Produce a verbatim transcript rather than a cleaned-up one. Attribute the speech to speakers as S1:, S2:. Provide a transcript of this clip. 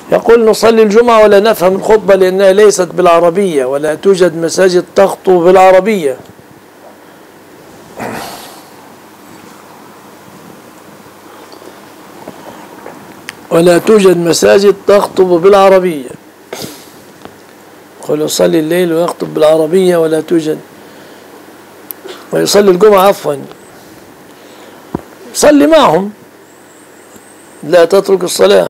S1: يقول نصلي الجمعة ولا نفهم الخطبة لأنها ليست بالعربية ولا توجد مساجد تخطب بالعربية. ولا توجد مساجد تخطب بالعربية. يقول يصلي الليل ويخطب بالعربية ولا توجد، ويصلي الجمعة عفوا صلي معهم لا تترك الصلاة.